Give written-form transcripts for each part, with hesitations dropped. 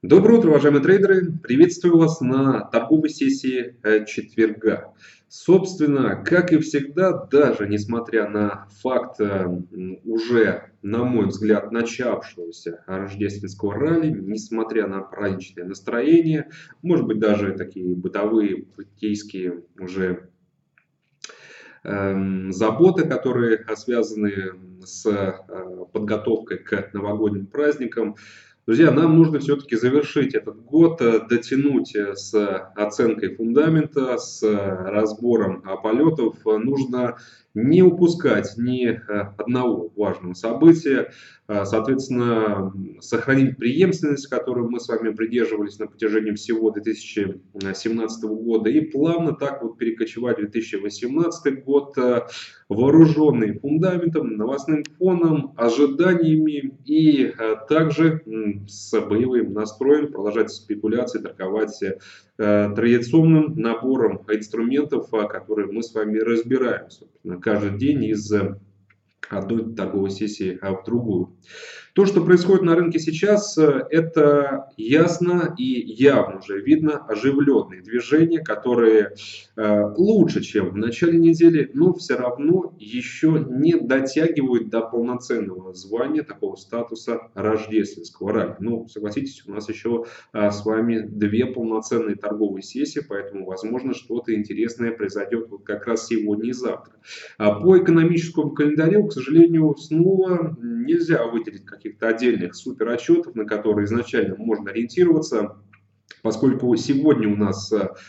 Доброе утро, уважаемые трейдеры! Приветствую вас на торговой сессии четверга. Собственно, как и всегда, даже несмотря на факт уже, на мой взгляд, начавшегося рождественского ралли, несмотря на праздничное настроение, может быть, даже такие бытовые, житейские уже заботы, которые связаны с подготовкой к новогодним праздникам. Друзья, нам нужно все-таки завершить этот год, дотянуть с оценкой фундамента, с разбором полетов. Нужно не упускать ни одного важного события, соответственно, сохранить преемственность, которую мы с вами придерживались на протяжении всего 2017 года, и плавно так вот перекочевать в 2018 год, вооруженный фундаментом, новостным фоном, ожиданиями и также с боевым настроем продолжать спекуляции, торговать традиционным набором инструментов, которые мы с вами разбираем, собственно, каждый день из одной торговой сессии в другую. То, что происходит на рынке сейчас, это ясно и явно уже видно оживленные движения, которые лучше, чем в начале недели, но все равно еще не дотягивают до полноценного звания, такого статуса рождественского ралли. Ну, согласитесь, у нас еще с вами две полноценные торговые сессии, поэтому, возможно, что-то интересное произойдет вот как раз сегодня и завтра. По экономическому календарю, к сожалению, снова нельзя выделить каких-то отдельных суперотчетов, на которые изначально можно ориентироваться. Поскольку сегодня у нас,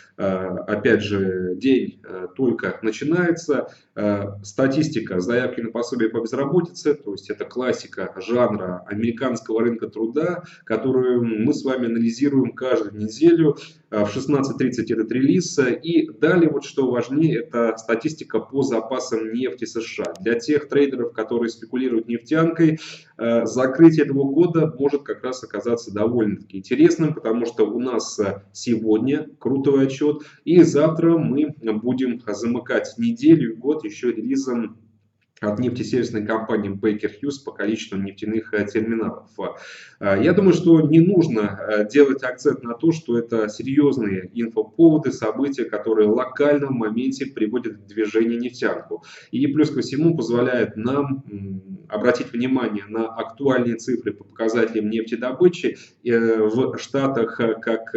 опять же, день только начинается, статистика заявки на пособие по безработице, то есть это классика жанра американского рынка труда, которую мы с вами анализируем каждую неделю. В 16:30 этот релиз. И далее, вот что важнее, это статистика по запасам нефти США. Для тех трейдеров, которые спекулируют нефтянкой, закрытие этого года может как раз оказаться довольно-таки интересным, потому что у нас сегодня крутой отчет, и завтра мы будем замыкать неделю и год еще релизом от нефтесервисной компании Baker Hughes по количеству нефтяных терминалов. Я думаю, что не нужно делать акцент на то, что это серьезные инфоповоды, события, которые локально в моменте приводят в движение нефтянку. И плюс ко всему позволяет нам обратить внимание на актуальные цифры по показателям нефтедобычи в Штатах как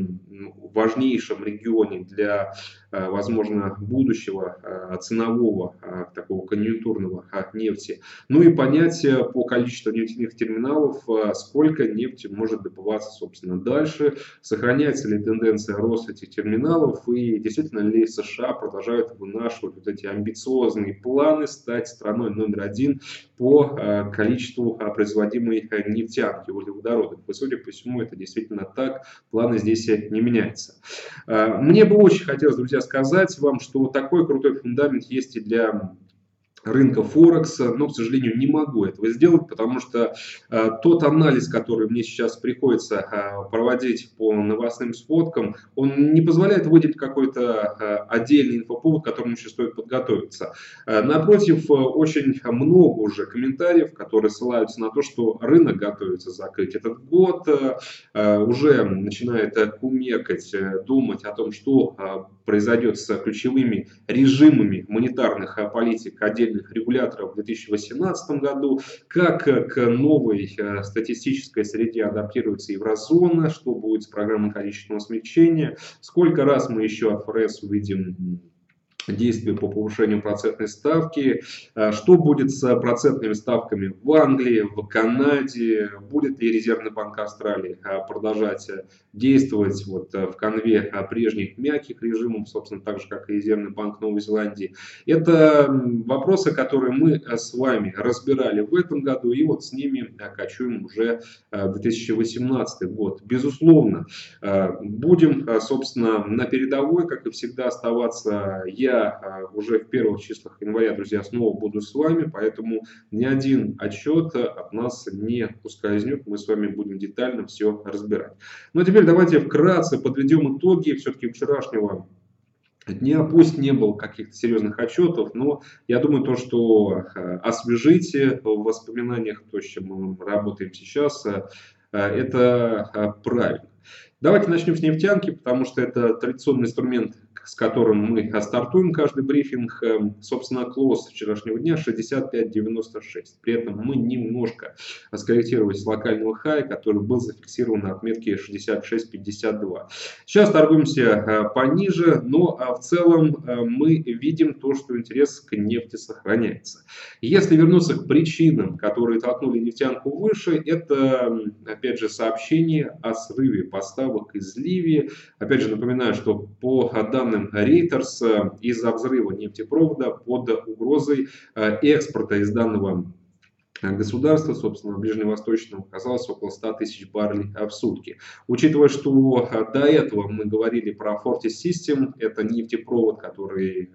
важнейшем регионе для, возможно, будущего ценового такого конъюнктурного нефти. Ну и понять по количеству нефтяных терминалов, сколько нефти может добываться, собственно, дальше, сохраняется ли тенденция роста этих терминалов и действительно ли США продолжают вынашивать вот эти амбициозные планы стать страной номер один по количеству производимой нефтянки, углеводородов. И, судя по всему, это действительно так, планы здесь не меняются. Мне бы очень хотелось, друзья, сказать вам, что такой крутой фундамент есть и для рынка Форекс, но, к сожалению, не могу этого сделать, потому что тот анализ, который мне сейчас приходится проводить по новостным сводкам, он не позволяет выделить какой-то отдельный инфоповод, к которому еще стоит подготовиться. Напротив, очень много уже комментариев, которые ссылаются на то, что рынок готовится закрыть этот год, уже начинает кумекать, думать о том, что произойдет с ключевыми режимами монетарных политик отдельных регуляторов в 2018 году, как к новой статистической среде адаптируется еврозона, что будет с программой количественного смягчения, сколько раз мы еще от ФРС увидим действия по повышению процентной ставки, что будет с процентными ставками в Англии, в Канаде, будет ли Резервный банк Австралии продолжать действовать вот в конве прежних мягких режимов, собственно, так же, как и Резервный банк Новой Зеландии. Это вопросы, которые мы с вами разбирали в этом году, и вот с ними кочуем уже в 2018 год. Безусловно, будем, собственно, на передовой, как и всегда, оставаться. Я уже в первых числах января, друзья, снова буду с вами, поэтому ни один отчет от нас не ускользнет, мы с вами будем детально все разбирать. Ну а теперь давайте вкратце подведем итоги все-таки вчерашнего дня. Пусть не было каких-то серьезных отчетов, но я думаю, то, что освежите в воспоминаниях то, с чем мы работаем сейчас, это правильно. Давайте начнем с нефтянки, потому что это традиционный инструмент, с которым мы стартуем каждый брифинг. Собственно, клосс вчерашнего дня 65.96. При этом мы немножко скорректировались с локального хая, который был зафиксирован на отметке 66.52. Сейчас торгуемся пониже, но в целом мы видим то, что интерес к нефти сохраняется. Если вернуться к причинам, которые толкнули нефтянку выше, это, опять же, сообщение о срыве поставок из Ливии. Опять же, напоминаю, что по данным Reuters, из-за взрыва нефтепровода под угрозой экспорта из данного государства, собственно, ближневосточного, оказалось около 100 тысяч баррелей в сутки. Учитывая, что до этого мы говорили про Fortis System, это нефтепровод, который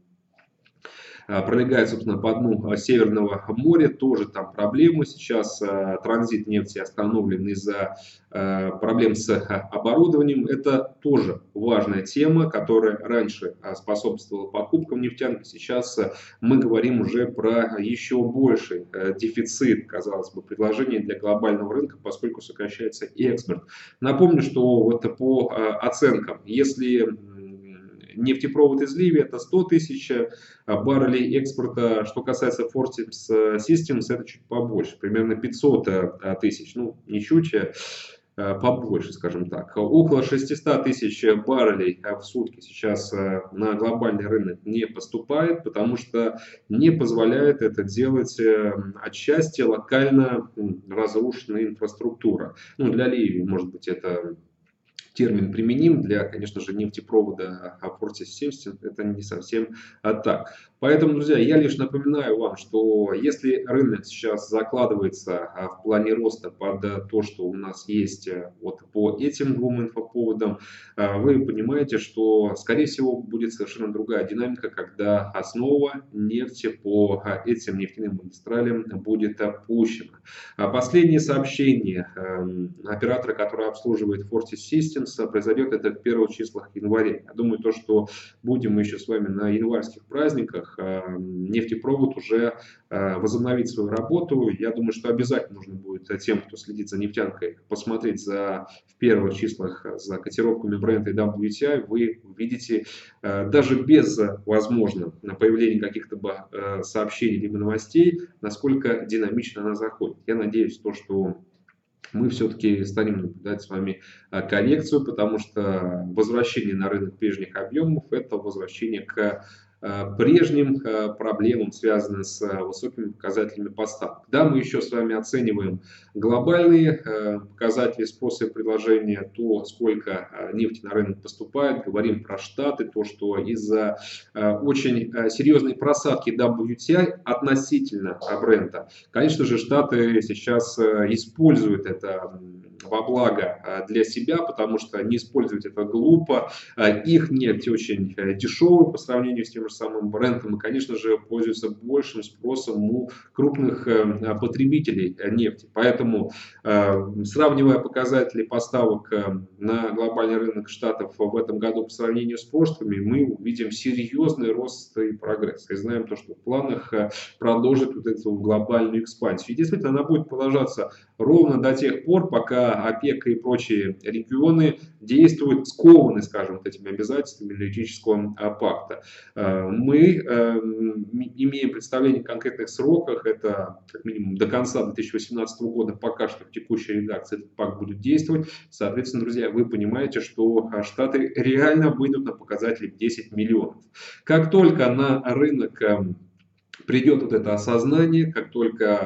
пролегает, собственно, по дну Северного моря, тоже там проблемы. Сейчас транзит нефти остановлен из-за проблем с оборудованием. Это тоже важная тема, которая раньше способствовала покупкам нефтянки. Сейчас мы говорим уже про еще больший дефицит, казалось бы, предложения для глобального рынка, поскольку сокращается и экспорт. Напомню, что вот по оценкам, если нефтепровод из Ливии это 100 тысяч баррелей экспорта. Что касается Fortis Systems, это чуть побольше, примерно 500 тысяч, ну не чуть, побольше, скажем так. Около 600 тысяч баррелей в сутки сейчас на глобальный рынок не поступает, потому что не позволяет это делать отчасти локально разрушенная инфраструктура. Ну, для Ливии, может быть, это термин применим, для, конечно же, нефтепровода Fortis Systems это не совсем так. Поэтому, друзья, я лишь напоминаю вам, что если рынок сейчас закладывается в плане роста под то, что у нас есть вот по этим двум инфоповодам, вы понимаете, что, скорее всего, будет совершенно другая динамика, когда основа нефти по этим нефтяным магистралям будет опущена. Последнее сообщение оператора, который обслуживает Fortis Systems, произойдет это в первых числах января. Я думаю, то, что будем мы еще с вами на январских праздниках, нефтепровод уже возобновит свою работу. Я думаю, что обязательно нужно будет тем, кто следит за нефтянкой, посмотреть в первых числах за котировками бренда и WTI. Вы увидите даже без, возможно, появления каких-то сообщений либо новостей, насколько динамично она заходит. Я надеюсь, что мы все-таки станем наблюдать с вами коррекцию, потому что возвращение на рынок прежних объемов – это возвращение к прежним проблемам, связанным с высокими показателями поставок. Да, мы еще с вами оцениваем глобальные показатели спроса и предложения, то, сколько нефти на рынок поступает, говорим про Штаты, то, что из-за очень серьезной просадки WTI относительно брента, конечно же, Штаты сейчас используют это во благо для себя, потому что не использовать это глупо. Их нефть очень дешевая по сравнению с тем же самым брендом и, конечно же, пользуется большим спросом у крупных потребителей нефти. Поэтому, сравнивая показатели поставок на глобальный рынок Штатов в этом году по сравнению с прошлыми, мы увидим серьезный рост и прогресс. И знаем то, что в планах продолжить вот эту глобальную экспансию. И действительно, она будет продолжаться ровно до тех пор, пока ОПЕК и прочие регионы действуют скованы, скажем, этими обязательствами энергетического пакта. Мы имеем представление о конкретных сроках, это как минимум до конца 2018 года, пока что в текущей редакции этот пакт будет действовать. Соответственно, друзья, вы понимаете, что Штаты реально выйдут на показатели 10 миллионов. Как только на рынок придет вот это осознание, как только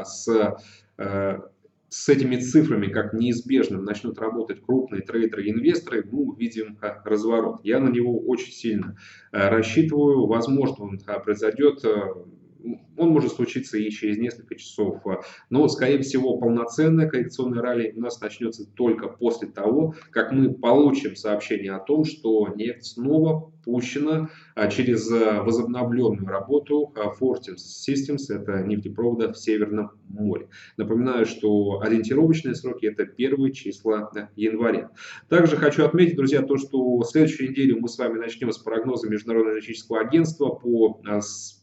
с этими цифрами, как неизбежным, начнут работать крупные трейдеры и инвесторы, мы увидим разворот. Я на него очень сильно рассчитываю. Возможно, он произойдет, он может случиться и через несколько часов, но, скорее всего, полноценная коррекционная ралли у нас начнется только после того, как мы получим сообщение о том, что нефть снова пущена через возобновленную работу Fortis Systems, это нефтепровода в Северном море. Напоминаю, что ориентировочные сроки это первые числа января. Также хочу отметить, друзья, то, что в следующую неделю мы с вами начнем с прогноза Международного энергетического агентства по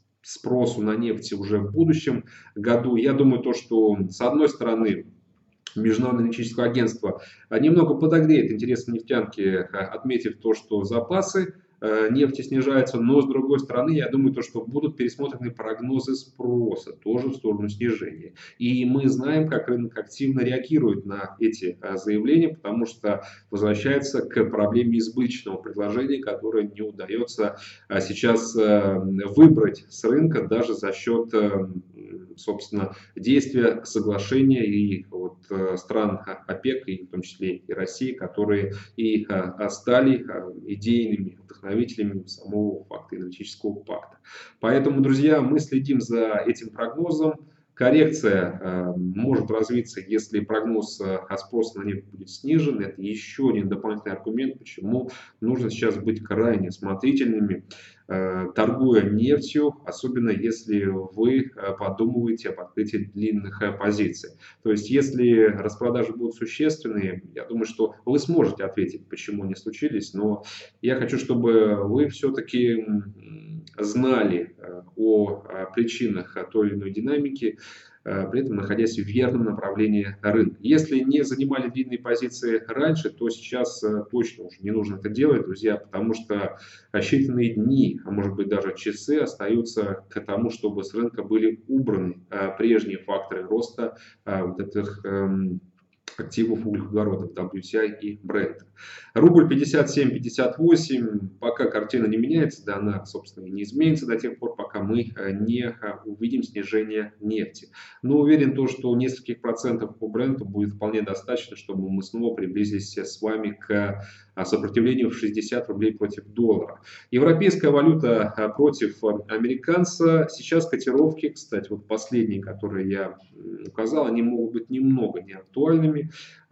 спросу на нефть уже в будущем году. Я думаю, то, что с одной стороны Международное энергетическое агентство немного подогреет интерес нефтянки, отметив то, что запасы нефти снижаются, но с другой стороны, я думаю, то, что будут пересмотрены прогнозы спроса, тоже в сторону снижения. И мы знаем, как рынок активно реагирует на эти заявления, потому что возвращается к проблеме избыточного предложения, которое не удается сейчас выбрать с рынка даже за счет, собственно, действия соглашения и вот стран ОПЕК, и в том числе и России, которые и стали идейными вдохновителями самого факта энергетического пакта. Поэтому, друзья, мы следим за этим прогнозом. Коррекция может развиться, если прогноз спроса на нефть будет снижен. Это еще один дополнительный аргумент, почему нужно сейчас быть крайне осмотрительными, торгуя нефтью, особенно если вы подумываете об открытии длинных позиций. То есть, если распродажи будут существенные, я думаю, что вы сможете ответить, почему они случились, но я хочу, чтобы вы все-таки знали о причинах той или иной динамики, при этом находясь в верном направлении рынка. Если не занимали длинные позиции раньше, то сейчас точно уже не нужно это делать, друзья, потому что считанные дни, а может быть даже часы остаются к тому, чтобы с рынка были убраны прежние факторы роста вот этих активов углеводородов WTI и Brent. Рубль 57-58, пока картина не меняется, да она, собственно, не изменится до тех пор, пока мы не увидим снижение нефти. Но уверен, что нескольких процентов по Бренту будет вполне достаточно, чтобы мы снова приблизились с вами к сопротивлению в 60 рублей против доллара. Европейская валюта против американца. Сейчас котировки, кстати, вот последние, которые я указал, они могут быть немного неактуальными.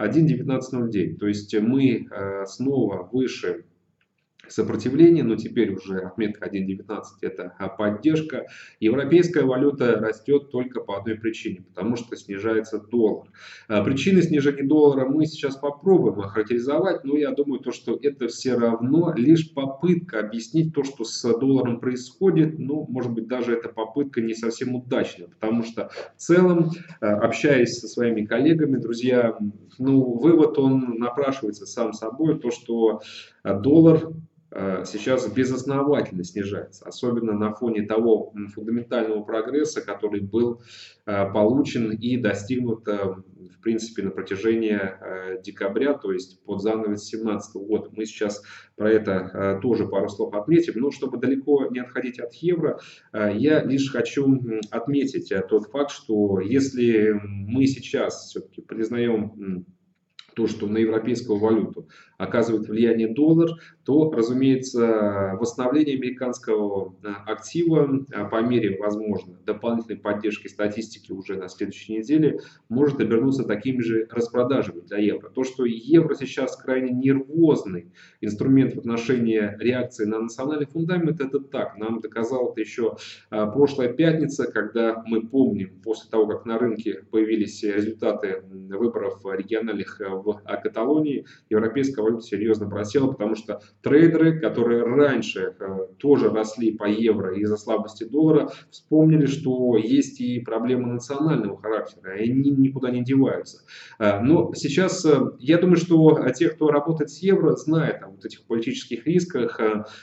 1.1909. То есть мы снова выше сопротивление, но теперь уже отметка 1.19 это поддержка. Европейская валюта растет только по одной причине, потому что снижается доллар. Причины снижения доллара мы сейчас попробуем охарактеризовать, но я думаю, что это все равно лишь попытка объяснить то, что с долларом происходит. Ну, может быть, даже эта попытка не совсем удачная, потому что в целом, общаясь со своими коллегами, друзья, ну, вывод он напрашивается сам собой, то, что доллар сейчас безосновательно снижается, особенно на фоне того фундаментального прогресса, который был получен и достигнут, в принципе, на протяжении декабря, то есть под занавес 2017 года. Мы сейчас про это тоже пару слов отметим, но чтобы далеко не отходить от евро, я лишь хочу отметить тот факт, что если мы сейчас все-таки признаем то, что на европейскую валюту оказывает влияние доллар, то, разумеется, восстановление американского актива по мере, возможно, дополнительной поддержки статистики уже на следующей неделе может обернуться такими же распродажами для евро. То, что евро сейчас крайне нервозный инструмент в отношении реакции на национальный фундамент, это так. Нам доказала это еще прошлая пятница, когда мы помним, после того, как на рынке появились результаты выборов региональных в Каталонии, европейская валюта серьезно просела, потому что трейдеры, которые раньше тоже росли по евро из-за слабости доллара, вспомнили, что есть и проблемы национального характера, и они никуда не деваются. Но сейчас, я думаю, что те, кто работает с евро, знают о вот этих политических рисках,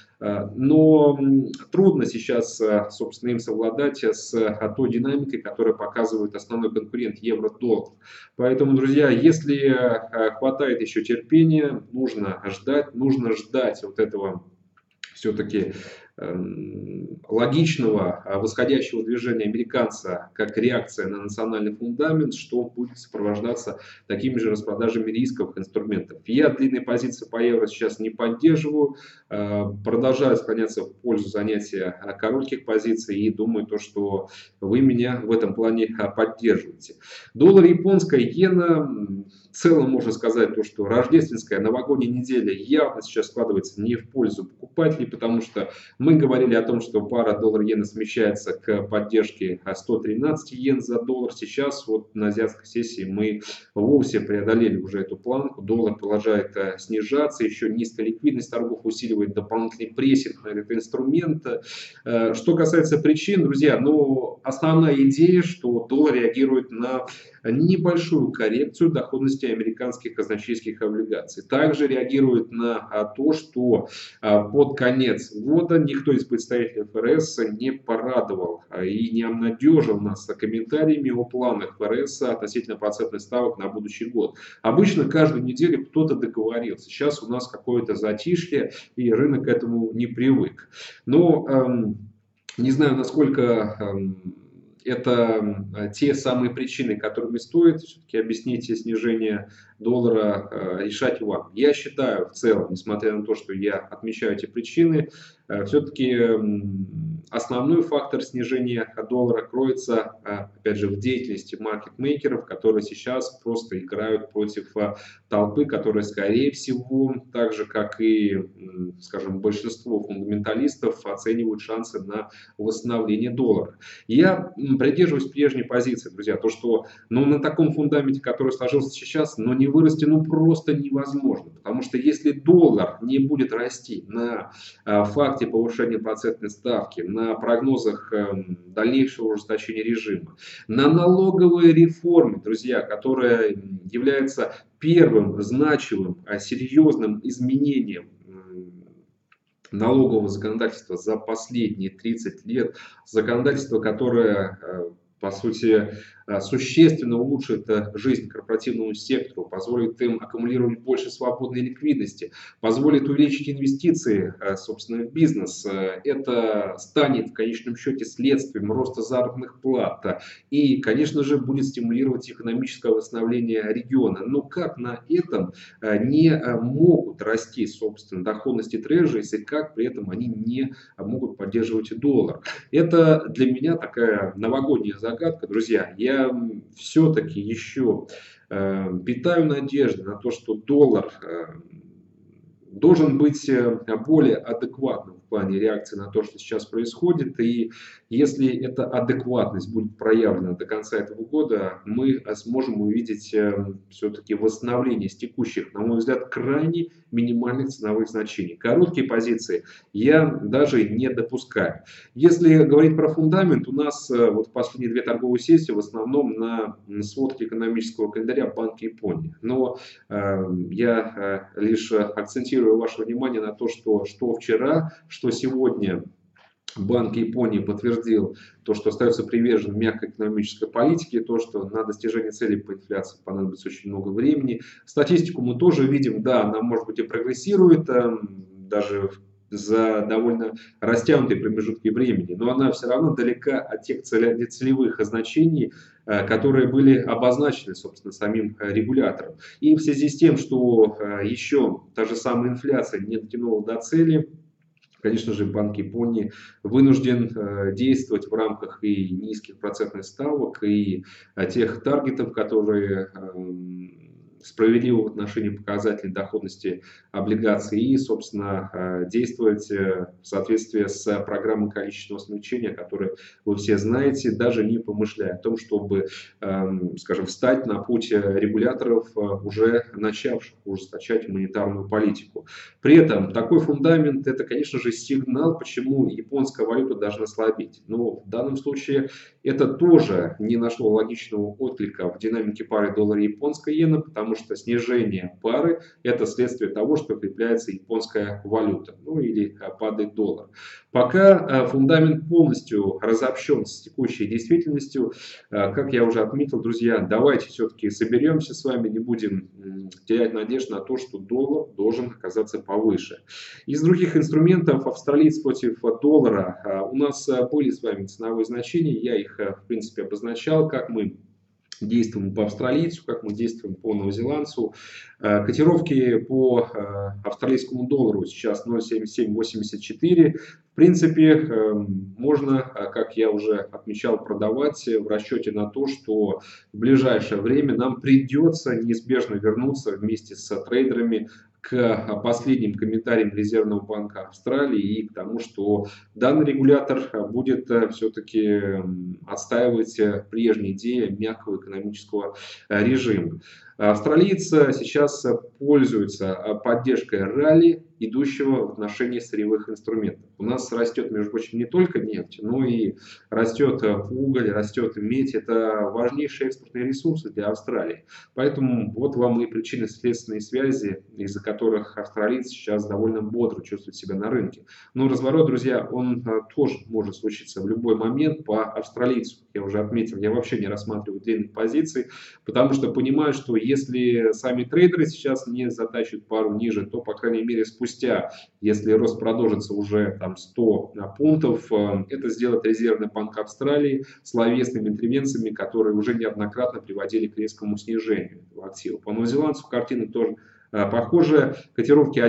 но трудно сейчас, собственно, им совладать с той динамикой, которую показывает основной конкурент евро-доллар. Поэтому, друзья, если хватает еще терпения, нужно ждать вот этого все-таки логичного восходящего движения американца как реакция на национальный фундамент, что будет сопровождаться такими же распродажами рисковых инструментов. Я длинные позиции по евро сейчас не поддерживаю, продолжаю склоняться в пользу занятия коротких позиций и думаю, что вы меня в этом плане поддерживаете. Доллар, японская иена. В целом можно сказать, что рождественская новогодняя неделя явно сейчас складывается не в пользу покупателей, потому что мы говорили о том, что пара доллар-иена смещается к поддержке 113 йен за доллар. Сейчас вот на азиатской сессии мы вовсе преодолели уже эту планку. Доллар продолжает снижаться, еще низкая ликвидность торгов усиливает дополнительный прессинг на этот инструмент. Что касается причин, друзья, основная идея, что доллар реагирует на небольшую коррекцию доходности американских казначейских облигаций. Также реагирует на то, что под конец года никто из представителей ФРС не порадовал и не обнадежил нас комментариями о планах ФРС относительно процентных ставок на будущий год. Обычно каждую неделю кто-то договорился. Сейчас у нас какое-то затишье, и рынок к этому не привык. Но не знаю, насколько это те самые причины, которыми стоит все-таки объяснить снижение доллара, решать вам. Я считаю в целом, несмотря на то, что я отмечаю эти причины, все-таки основной фактор снижения доллара кроется, опять же, в деятельности маркетмейкеров, которые сейчас просто играют против толпы, которая, скорее всего, так же, как и, скажем, большинство фундаменталистов, оценивают шансы на восстановление доллара. Я придерживаюсь прежней позиции, друзья, то, что на таком фундаменте, который сложился сейчас, не вырасти просто невозможно. Потому что если доллар не будет расти на факте повышения процентной ставки, на прогнозах дальнейшего ужесточения режима, на налоговой реформе, друзья, которая является первым значимым, серьезным изменением налогового законодательства за последние 30 лет, законодательство, которое, по сути, существенно улучшит жизнь корпоративному сектору, позволит им аккумулировать больше свободной ликвидности, позволит увеличить инвестиции, собственно, в бизнес. Это станет в конечном счете следствием роста заработных плат и, конечно же, будет стимулировать экономическое восстановление региона. Но как на этом не могут расти, собственно, доходности трежерис, и как при этом они не могут поддерживать доллар? Это для меня такая новогодняя загадка, друзья. Я все-таки еще питаю надежды на то, что доллар должен быть более адекватным в плане реакции на то, что сейчас происходит. И если эта адекватность будет проявлена до конца этого года, мы сможем увидеть все-таки восстановление с текущих, на мой взгляд, крайне минимальных ценовых значений. Короткие позиции я даже не допускаю. Если говорить про фундамент, у нас вот последние две торговые сессии в основном на сводке экономического календаря Банка Японии. Но я лишь акцентирую ваше внимание на то, что вчера, что сегодня Банк Японии подтвердил то, что остается привержен мягкой экономической политике, то, что на достижение целей по инфляции понадобится очень много времени. Статистику мы тоже видим, да, она может быть и прогрессирует, даже за довольно растянутые промежутки времени, но она все равно далека от тех целевых значений, которые были обозначены, собственно, самим регулятором. И в связи с тем, что еще та же самая инфляция не дотянула до цели, конечно же, Банк Японии вынужден действовать в рамках и низких процентных ставок, и тех таргетов, которые справедливо в отношении показателей доходности облигаций, и, собственно, действовать в соответствии с программой количественного смягчения, которую вы все знаете, даже не помышляя о том, чтобы, скажем, встать на путь регуляторов, уже начавших ужесточать монетарную политику. При этом такой фундамент — это, конечно же, сигнал, почему японская валюта должна слабеть. Но в данном случае это тоже не нашло логичного отклика в динамике пары доллара-японская иена, потому что снижение пары – это следствие того, что укрепляется японская валюта, или падает доллар. Пока фундамент полностью разобщен с текущей действительностью, как я уже отметил, друзья, давайте все-таки соберемся с вами, не будем терять надежду на то, что доллар должен оказаться повыше. Из других инструментов австралиец против доллара у нас были с вами ценовые значения, я их в принципе обозначал, как мы действуем по австралийцу, как мы действуем по новозеландцу. Котировки по австралийскому доллару сейчас 0,7784. В принципе, можно, как я уже отмечал, продавать в расчете на то, что в ближайшее время нам придется неизбежно вернуться вместе с трейдерами к последним комментариям Резервного банка Австралии и к тому, что данный регулятор будет все-таки отстаивать прежние идеи мягкого экономического режима. Австралийцы сейчас пользуются поддержкой ралли идущего в отношении сырьевых инструментов. У нас растет, между прочим, не только нефть, но и растет уголь, растет медь. Это важнейшие экспортные ресурсы для Австралии. Поэтому вот вам и причинно-следственные связи, из-за которых австралийцы сейчас довольно бодро чувствуют себя на рынке. Но разворот, друзья, он тоже может случиться в любой момент по австралийцу. Я уже отметил, я вообще не рассматриваю длинных позиций, потому что понимаю, что если сами трейдеры сейчас не затащат пару ниже, то, по крайней мере, спустя, если рост продолжится уже там 100 пунктов, это сделает резервный банк Австралии словесными интервенциями, которые уже неоднократно приводили к резкому снижению этого актива. По новозеландцу картина тоже похоже, котировки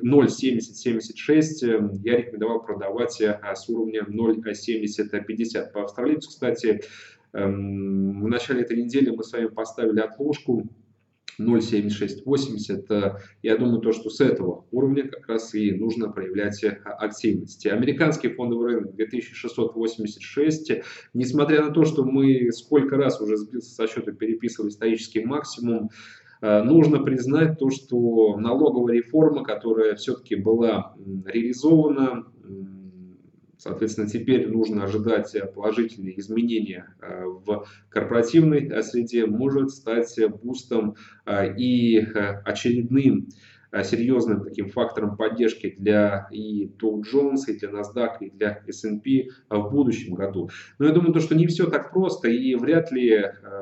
0,7076 я рекомендовал продавать с уровня 0,7050. По австралийцу, кстати, в начале этой недели мы с вами поставили отложку 0,7680. Я думаю, что с этого уровня как раз и нужно проявлять активность. Американский фондовый рынок 2686. Несмотря на то, что мы сколько раз уже сбился со счета, переписывали исторический максимум, нужно признать то, что налоговая реформа, которая все-таки была реализована, соответственно, теперь нужно ожидать положительные изменения в корпоративной среде, может стать бустом и очередным серьезным таким фактором поддержки для и Dow Jones, и для NASDAQ, и для S&P в будущем году. Но я думаю, что не все так просто, и вряд ли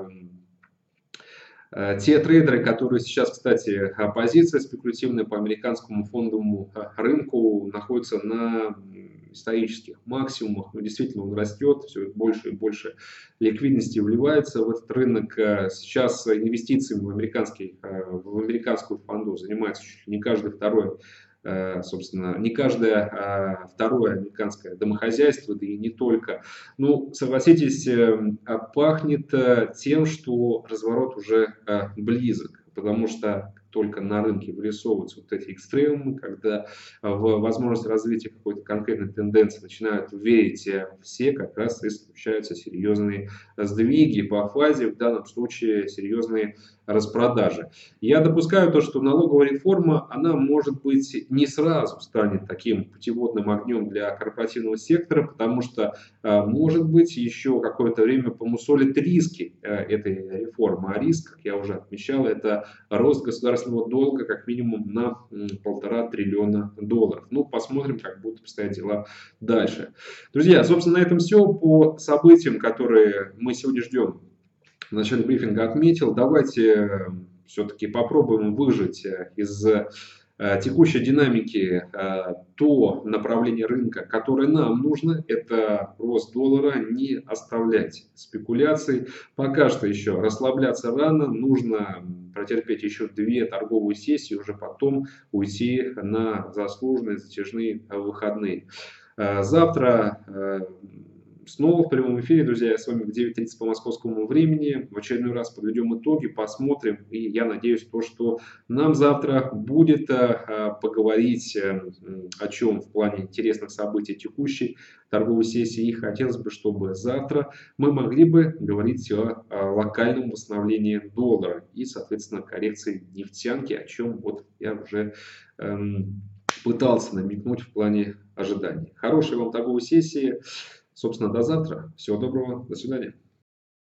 те трейдеры, которые сейчас, кстати, позиция спекулятивная по американскому фондовому рынку, находятся на исторических максимумах. Но действительно он растет, все больше и больше ликвидности вливается в этот рынок. Сейчас инвестициями в американскую фонду занимается чуть ли не каждый второй, собственно, не каждое второе американское домохозяйство, да и не только. Ну, согласитесь, пахнет тем, что разворот уже близок, потому что только на рынке вырисовываются вот эти экстремумы, когда в возможность развития какой-то конкретной тенденции начинают верить все, как раз и случаются серьезные сдвиги по фазе, в данном случае серьезные распродажи. Я допускаю то, что налоговая реформа, она может быть не сразу станет таким путеводным огнем для корпоративного сектора, потому что может быть еще какое-то время помусолит риски этой реформы. А риск, как я уже отмечал, это рост государственного долга как минимум на 1,5 триллиона долларов. Ну, посмотрим, как будут обстоять дела дальше. Друзья, собственно, на этом все по событиям, которые мы сегодня ждем. В начале брифинга отметил. Давайте все-таки попробуем выжать из текущей динамики то направление рынка, которое нам нужно. Это рост доллара, не оставлять спекуляций. Пока что еще расслабляться рано. Нужно протерпеть еще 2 торговые сессии, уже потом уйти на заслуженные затяжные выходные. Завтра снова в прямом эфире, друзья, я с вами в 9:30 по московскому времени. В очередной раз подведем итоги, посмотрим. И я надеюсь, что нам завтра будет поговорить о чем в плане интересных событий текущей торговой сессии. И хотелось бы, чтобы завтра мы могли бы говорить о локальном восстановлении доллара и, соответственно, коррекции нефтянки, о чем вот я уже пытался намекнуть в плане ожиданий. Хорошей вам торговой сессии. Собственно, до завтра. Всего доброго. До свидания.